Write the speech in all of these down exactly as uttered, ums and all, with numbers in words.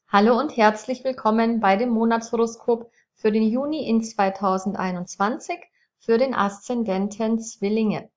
Hallo und herzlich willkommen bei dem Monatshoroskop für den Juni in zweitausendeinundzwanzig für den Aszendenten Zwillinge.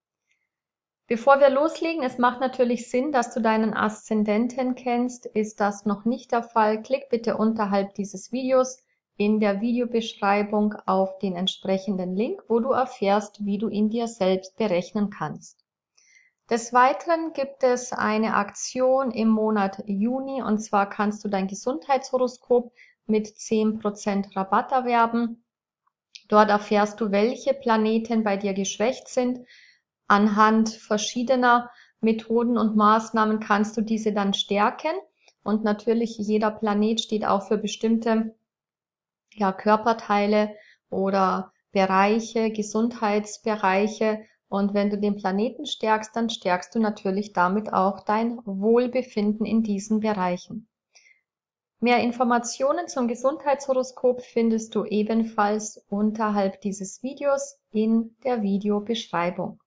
Bevor wir loslegen, es macht natürlich Sinn, dass du deinen Aszendenten kennst. Ist das noch nicht der Fall, klick bitte unterhalb dieses Videos in der Videobeschreibung auf den entsprechenden Link, wo du erfährst, wie du ihn dir selbst berechnen kannst. Des Weiteren gibt es eine Aktion im Monat Juni, und zwar kannst du dein Gesundheitshoroskop mit zehn Prozent Rabatt erwerben. Dort erfährst du, welche Planeten bei dir geschwächt sind. Anhand verschiedener Methoden und Maßnahmen kannst du diese dann stärken. Und natürlich, jeder Planet steht auch für bestimmte ja, Körperteile oder Bereiche, Gesundheitsbereiche. Und wenn du den Planeten stärkst, dann stärkst du natürlich damit auch dein Wohlbefinden in diesen Bereichen. Mehr Informationen zum Gesundheitshoroskop findest du ebenfalls unterhalb dieses Videos in der Videobeschreibung.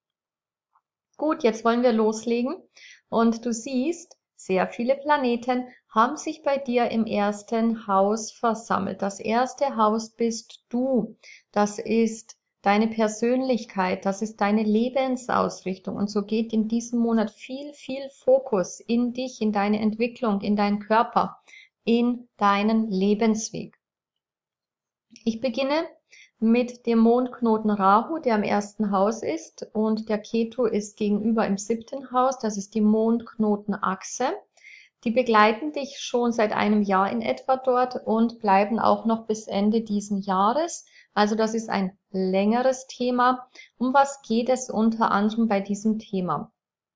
Gut, jetzt wollen wir loslegen und du siehst, sehr viele Planeten haben sich bei dir im ersten Haus versammelt. Das erste Haus bist du. Das ist deine Persönlichkeit, das ist deine Lebensausrichtung. Und so geht in diesem Monat viel, viel Fokus in dich, in deine Entwicklung, in deinen Körper, in deinen Lebensweg. Ich beginne mit dem Mondknoten Rahu, der im ersten Haus ist, und der Ketu ist gegenüber im siebten Haus. Das ist die Mondknotenachse. Die begleiten dich schon seit einem Jahr in etwa dort und bleiben auch noch bis Ende diesen Jahres. Also das ist ein längeres Thema. Um was geht es unter anderem bei diesem Thema?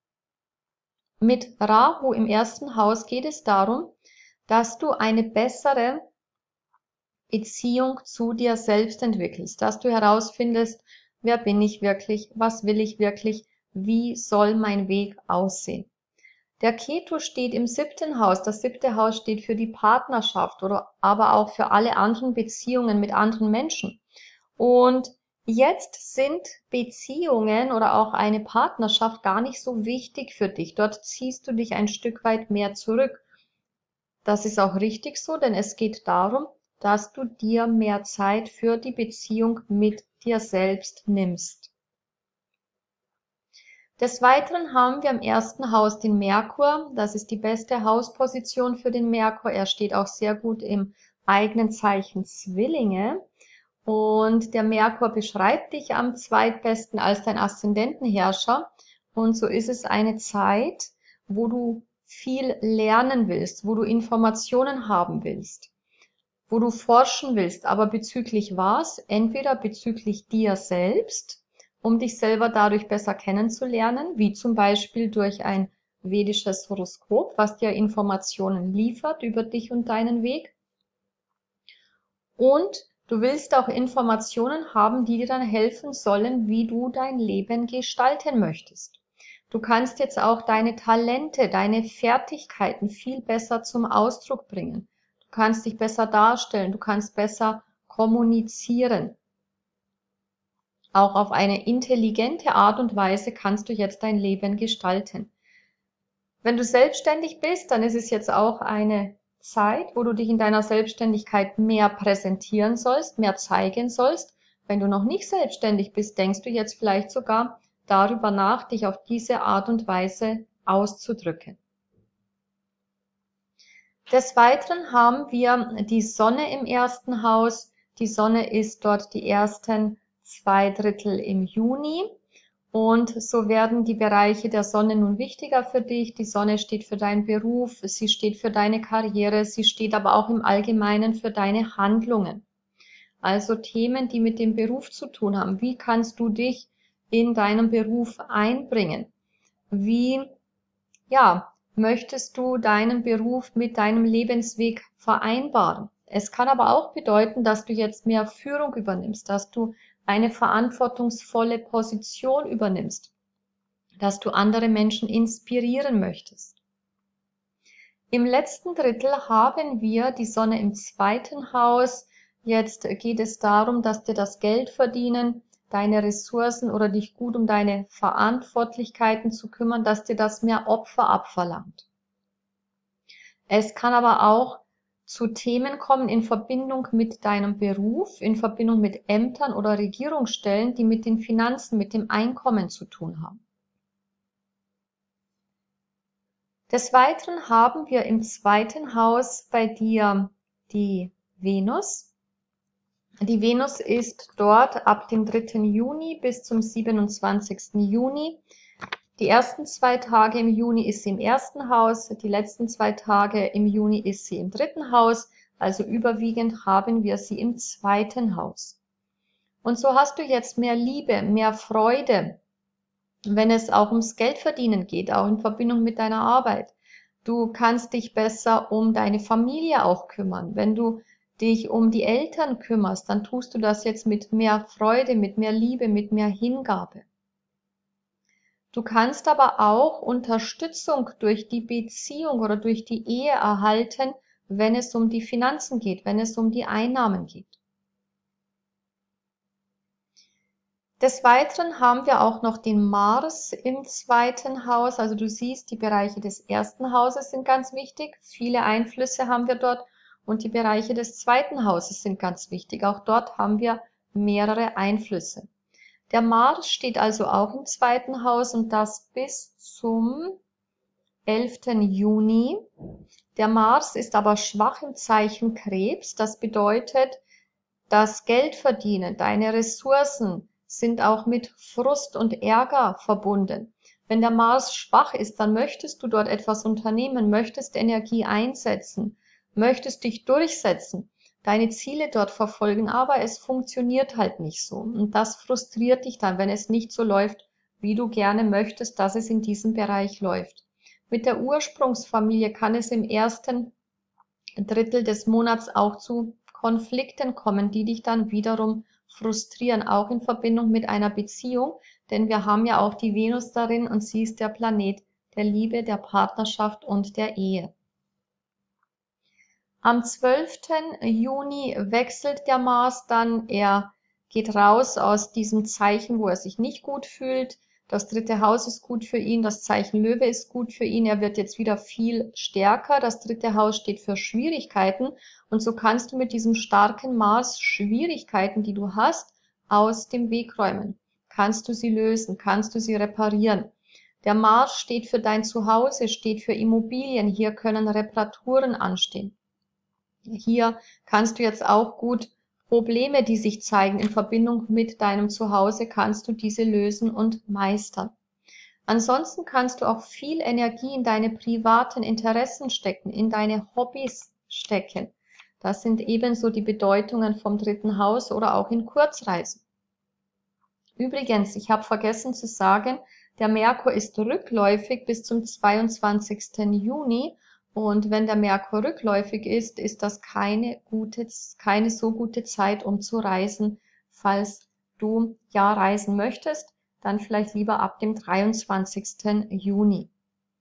Mit Rahu im ersten Haus geht es darum, dass du eine bessere Beziehung zu dir selbst entwickelst, dass du herausfindest, wer bin ich wirklich, was will ich wirklich, wie soll mein Weg aussehen. Der Ketu steht im siebten Haus. Das siebte Haus steht für die Partnerschaft oder aber auch für alle anderen Beziehungen mit anderen Menschen. Und jetzt sind Beziehungen oder auch eine Partnerschaft gar nicht so wichtig für dich. Dort ziehst du dich ein Stück weit mehr zurück. Das ist auch richtig so, denn es geht darum, dass du dir mehr Zeit für die Beziehung mit dir selbst nimmst. Des Weiteren haben wir im ersten Haus den Merkur. Das ist die beste Hausposition für den Merkur. Er steht auch sehr gut im eigenen Zeichen Zwillinge. Und der Merkur beschreibt dich am zweitbesten als dein Aszendentenherrscher. Und so ist es eine Zeit, wo du viel lernen willst, wo du Informationen haben willst, wo du forschen willst, aber bezüglich was? Entweder bezüglich dir selbst, um dich selber dadurch besser kennenzulernen, wie zum Beispiel durch ein vedisches Horoskop, was dir Informationen liefert über dich und deinen Weg. Und du willst auch Informationen haben, die dir dann helfen sollen, wie du dein Leben gestalten möchtest. Du kannst jetzt auch deine Talente, deine Fertigkeiten viel besser zum Ausdruck bringen. Du kannst dich besser darstellen, du kannst besser kommunizieren. Auch auf eine intelligente Art und Weise kannst du jetzt dein Leben gestalten. Wenn du selbstständig bist, dann ist es jetzt auch eine Zeit, wo du dich in deiner Selbstständigkeit mehr präsentieren sollst, mehr zeigen sollst. Wenn du noch nicht selbstständig bist, denkst du jetzt vielleicht sogar darüber nach, dich auf diese Art und Weise auszudrücken. Des Weiteren haben wir die Sonne im ersten Haus. Die Sonne ist dort die ersten zwei Drittel im Juni. Und so werden die Bereiche der Sonne nun wichtiger für dich. Die Sonne steht für deinen Beruf, sie steht für deine Karriere, sie steht aber auch im Allgemeinen für deine Handlungen. Also Themen, die mit dem Beruf zu tun haben. Wie kannst du dich in deinem Beruf einbringen? Wie, ja, möchtest du deinen Beruf mit deinem Lebensweg vereinbaren? Es kann aber auch bedeuten, dass du jetzt mehr Führung übernimmst, dass du eine verantwortungsvolle Position übernimmst, dass du andere Menschen inspirieren möchtest. Im letzten Drittel haben wir die Sonne im zweiten Haus. Jetzt geht es darum, dass dir das Geld verdienen, deine Ressourcen oder dich gut um deine Verantwortlichkeiten zu kümmern, dass dir das mehr Opfer abverlangt. Es kann aber auch zu Themen kommen in Verbindung mit deinem Beruf, in Verbindung mit Ämtern oder Regierungsstellen, die mit den Finanzen, mit dem Einkommen zu tun haben. Des Weiteren haben wir im zweiten Haus bei dir die Venus. Die Venus ist dort ab dem dritten Juni bis zum siebenundzwanzigsten Juni. Die ersten zwei Tage im Juni ist sie im ersten Haus, die letzten zwei Tage im Juni ist sie im dritten Haus, also überwiegend haben wir sie im zweiten Haus. Und so hast du jetzt mehr Liebe, mehr Freude, wenn es auch ums Geldverdienen geht, auch in Verbindung mit deiner Arbeit. Du kannst dich besser um deine Familie auch kümmern. Wenn du dich um die Eltern kümmerst, dann tust du das jetzt mit mehr Freude, mit mehr Liebe, mit mehr Hingabe. Du kannst aber auch Unterstützung durch die Beziehung oder durch die Ehe erhalten, wenn es um die Finanzen geht, wenn es um die Einnahmen geht. Des Weiteren haben wir auch noch den Mars im zweiten Haus. Also du siehst, die Bereiche des ersten Hauses sind ganz wichtig. Viele Einflüsse haben wir dort und die Bereiche des zweiten Hauses sind ganz wichtig. Auch dort haben wir mehrere Einflüsse. Der Mars steht also auch im zweiten Haus und das bis zum elften Juni. Der Mars ist aber schwach im Zeichen Krebs. Das bedeutet, das Geldverdienen, deine Ressourcen sind auch mit Frust und Ärger verbunden. Wenn der Mars schwach ist, dann möchtest du dort etwas unternehmen, möchtest Energie einsetzen, möchtest dich durchsetzen, deine Ziele dort verfolgen, aber es funktioniert halt nicht so. Und das frustriert dich dann, wenn es nicht so läuft, wie du gerne möchtest, dass es in diesem Bereich läuft. Mit der Ursprungsfamilie kann es im ersten Drittel des Monats auch zu Konflikten kommen, die dich dann wiederum frustrieren, auch in Verbindung mit einer Beziehung, denn wir haben ja auch die Venus darin und sie ist der Planet der Liebe, der Partnerschaft und der Ehe. Am zwölften Juni wechselt der Mars dann, er geht raus aus diesem Zeichen, wo er sich nicht gut fühlt. Das dritte Haus ist gut für ihn, das Zeichen Löwe ist gut für ihn, er wird jetzt wieder viel stärker. Das dritte Haus steht für Schwierigkeiten und so kannst du mit diesem starken Mars Schwierigkeiten, die du hast, aus dem Weg räumen. Kannst du sie lösen, kannst du sie reparieren. Der Mars steht für dein Zuhause, steht für Immobilien, hier können Reparaturen anstehen. Hier kannst du jetzt auch gut Probleme, die sich zeigen in Verbindung mit deinem Zuhause, kannst du diese lösen und meistern. Ansonsten kannst du auch viel Energie in deine privaten Interessen stecken, in deine Hobbys stecken. Das sind ebenso die Bedeutungen vom dritten Haus oder auch in Kurzreisen. Übrigens, ich habe vergessen zu sagen, der Merkur ist rückläufig bis zum zweiundzwanzigsten Juni. Und wenn der Merkur rückläufig ist, ist das keine gute, keine so gute Zeit, um zu reisen. Falls du ja reisen möchtest, dann vielleicht lieber ab dem dreiundzwanzigsten Juni.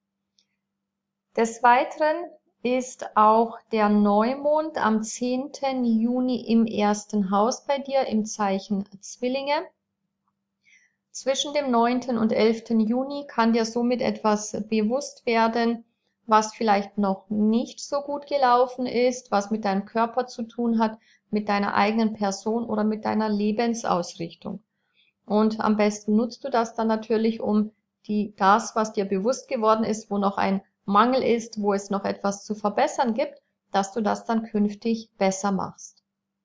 Des Weiteren ist auch der Neumond am zehnten Juni im ersten Haus bei dir im Zeichen Zwillinge. Zwischen dem neunten und elften Juni kann dir somit etwas bewusst werden, was vielleicht noch nicht so gut gelaufen ist, was mit deinem Körper zu tun hat, mit deiner eigenen Person oder mit deiner Lebensausrichtung. Und am besten nutzt du das dann natürlich, um die, das, was dir bewusst geworden ist, wo noch ein Mangel ist, wo es noch etwas zu verbessern gibt, dass du das dann künftig besser machst.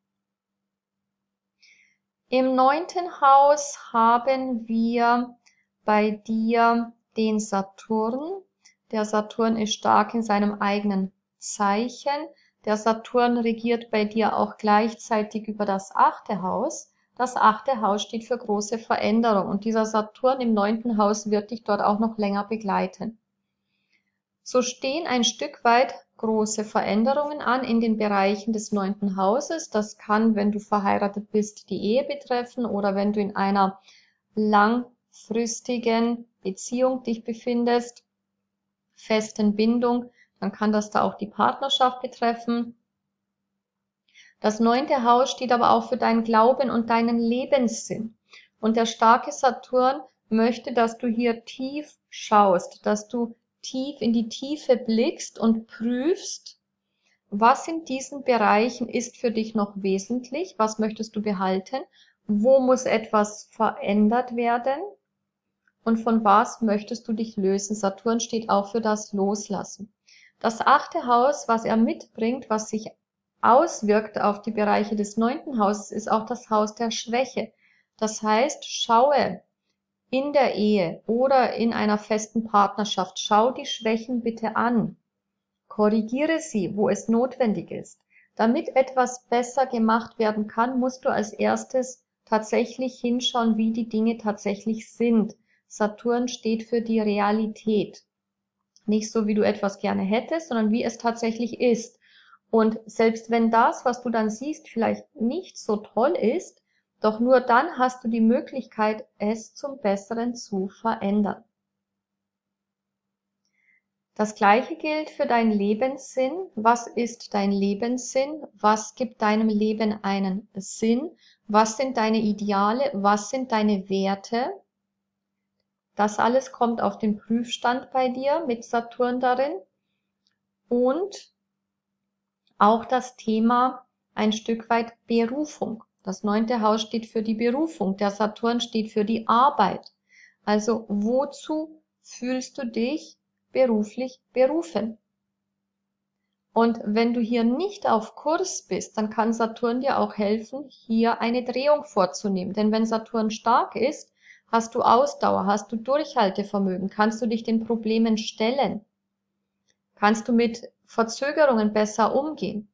Im neunten Haus haben wir bei dir den Saturn. Der Saturn ist stark in seinem eigenen Zeichen. Der Saturn regiert bei dir auch gleichzeitig über das achte Haus. Das achte Haus steht für große Veränderung und dieser Saturn im neunten Haus wird dich dort auch noch länger begleiten. So stehen ein Stück weit große Veränderungen an in den Bereichen des neunten Hauses. Das kann, wenn du verheiratet bist, die Ehe betreffen oder wenn du in einer langfristigen Beziehung dich befindest, festen Bindung, dann kann das da auch die Partnerschaft betreffen. Das neunte Haus steht aber auch für deinen Glauben und deinen Lebenssinn. Und der starke Saturn möchte, dass du hier tief schaust, dass du tief in die Tiefe blickst und prüfst, was in diesen Bereichen ist für dich noch wesentlich, was möchtest du behalten, wo muss etwas verändert werden und von was möchtest du dich lösen. Saturn steht auch für das Loslassen. Das achte Haus, was er mitbringt, was sich auswirkt auf die Bereiche des neunten Hauses, ist auch das Haus der Schwäche. Das heißt, schaue in der Ehe oder in einer festen Partnerschaft, schau die Schwächen bitte an. Korrigiere sie, wo es notwendig ist. Damit etwas besser gemacht werden kann, musst du als erstes tatsächlich hinschauen, wie die Dinge tatsächlich sind. Saturn steht für die Realität. Nicht so, wie du etwas gerne hättest, sondern wie es tatsächlich ist. Und selbst wenn das, was du dann siehst, vielleicht nicht so toll ist, doch nur dann hast du die Möglichkeit, es zum Besseren zu verändern. Das Gleiche gilt für deinen Lebenssinn. Was ist dein Lebenssinn? Was gibt deinem Leben einen Sinn? Was sind deine Ideale? Was sind deine Werte? Das alles kommt auf den Prüfstand bei dir mit Saturn darin. Und auch das Thema ein Stück weit Berufung. Das neunte Haus steht für die Berufung. Der Saturn steht für die Arbeit. Also wozu fühlst du dich beruflich berufen? Und wenn du hier nicht auf Kurs bist, dann kann Saturn dir auch helfen, hier eine Drehung vorzunehmen. Denn wenn Saturn stark ist, hast du Ausdauer, hast du Durchhaltevermögen, kannst du dich den Problemen stellen, kannst du mit Verzögerungen besser umgehen.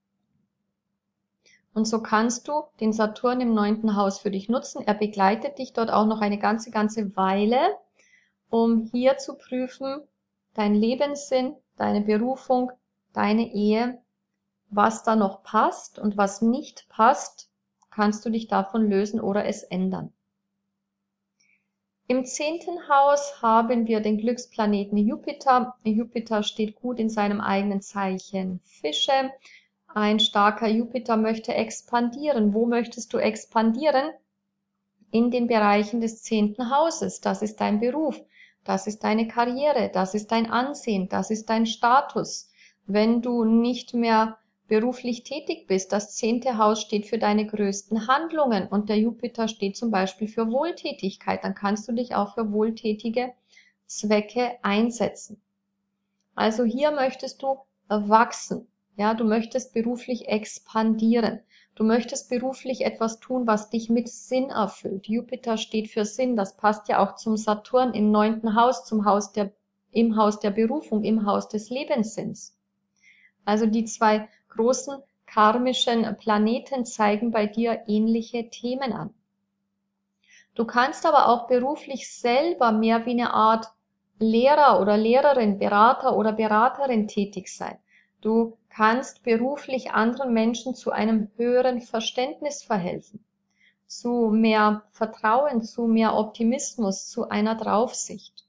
Und so kannst du den Saturn im neunten Haus für dich nutzen. Er begleitet dich dort auch noch eine ganze, ganze Weile, um hier zu prüfen, dein Lebenssinn, deine Berufung, deine Ehe, was da noch passt und was nicht passt, kannst du dich davon lösen oder es ändern. Im zehnten Haus haben wir den Glücksplaneten Jupiter. Jupiter steht gut in seinem eigenen Zeichen Fische. Ein starker Jupiter möchte expandieren. Wo möchtest du expandieren? In den Bereichen des zehnten Hauses. Das ist dein Beruf, das ist deine Karriere, das ist dein Ansehen, das ist dein Status. Wenn du nicht mehr beruflich tätig bist, das zehnte Haus steht für deine größten Handlungen und der Jupiter steht zum Beispiel für Wohltätigkeit, dann kannst du dich auch für wohltätige Zwecke einsetzen. Also hier möchtest du wachsen, ja, du möchtest beruflich expandieren, du möchtest beruflich etwas tun, was dich mit Sinn erfüllt. Jupiter steht für Sinn, das passt ja auch zum Saturn im neunten Haus, zum Haus der, im Haus der Berufung, im Haus des Lebenssinns. Also die zwei großen karmischen Planeten zeigen bei dir ähnliche Themen an. Du kannst aber auch beruflich selber mehr wie eine Art Lehrer oder Lehrerin, Berater oder Beraterin tätig sein. Du kannst beruflich anderen Menschen zu einem höheren Verständnis verhelfen, zu mehr Vertrauen, zu mehr Optimismus, zu einer Draufsicht.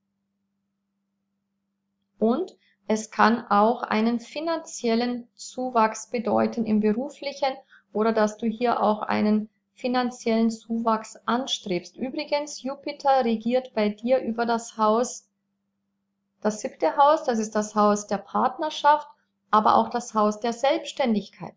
Und es kann auch einen finanziellen Zuwachs bedeuten im Beruflichen oder dass du hier auch einen finanziellen Zuwachs anstrebst. Übrigens, Jupiter regiert bei dir über das Haus, das siebte Haus, das ist das Haus der Partnerschaft, aber auch das Haus der Selbstständigkeit.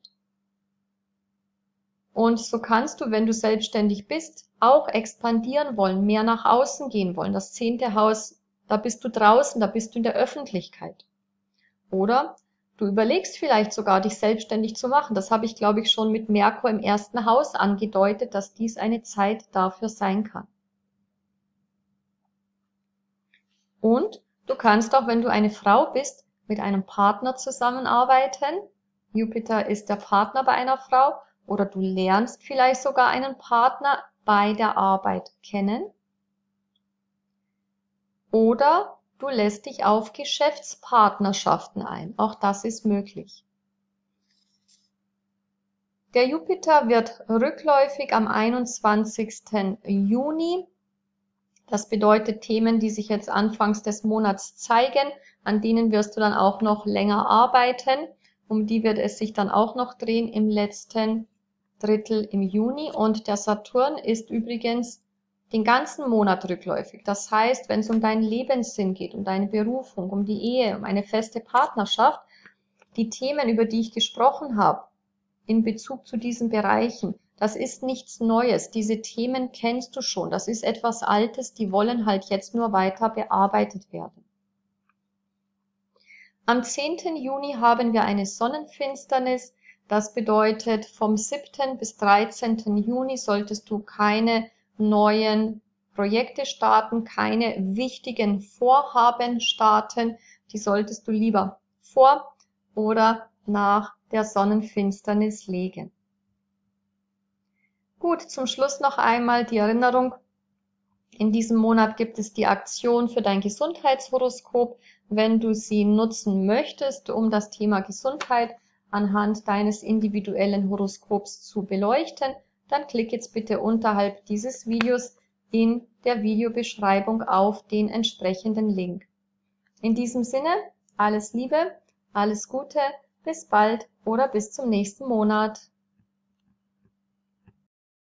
Und so kannst du, wenn du selbstständig bist, auch expandieren wollen, mehr nach außen gehen wollen. Das zehnte Haus, da bist du draußen, da bist du in der Öffentlichkeit. Oder du überlegst vielleicht sogar, dich selbstständig zu machen. Das habe ich, glaube ich, schon mit Merkur im ersten Haus angedeutet, dass dies eine Zeit dafür sein kann. Und du kannst auch, wenn du eine Frau bist, mit einem Partner zusammenarbeiten. Jupiter ist der Partner bei einer Frau. Oder du lernst vielleicht sogar einen Partner bei der Arbeit kennen. Oder du lässt dich auf Geschäftspartnerschaften ein. Auch das ist möglich. Der Jupiter wird rückläufig am einundzwanzigsten Juni. Das bedeutet Themen, die sich jetzt anfangs des Monats zeigen, an denen wirst du dann auch noch länger arbeiten. Um die wird es sich dann auch noch drehen im letzten Drittel im Juni. Und der Saturn ist übrigens den ganzen Monat rückläufig. Das heißt, wenn es um deinen Lebenssinn geht, um deine Berufung, um die Ehe, um eine feste Partnerschaft, die Themen, über die ich gesprochen habe, in Bezug zu diesen Bereichen, das ist nichts Neues. Diese Themen kennst du schon. Das ist etwas Altes, die wollen halt jetzt nur weiter bearbeitet werden. Am zehnten Juni haben wir eine Sonnenfinsternis. Das bedeutet, vom siebten bis dreizehnten Juni solltest du keine neuen Projekte starten, keine wichtigen Vorhaben starten. Die solltest du lieber vor oder nach der Sonnenfinsternis legen. Gut, zum Schluss noch einmal die Erinnerung. In diesem Monat gibt es die Aktion für dein Gesundheitshoroskop. Wenn du sie nutzen möchtest, um das Thema Gesundheit anhand deines individuellen Horoskops zu beleuchten, dann klick jetzt bitte unterhalb dieses Videos in der Videobeschreibung auf den entsprechenden Link. In diesem Sinne, alles Liebe, alles Gute, bis bald oder bis zum nächsten Monat.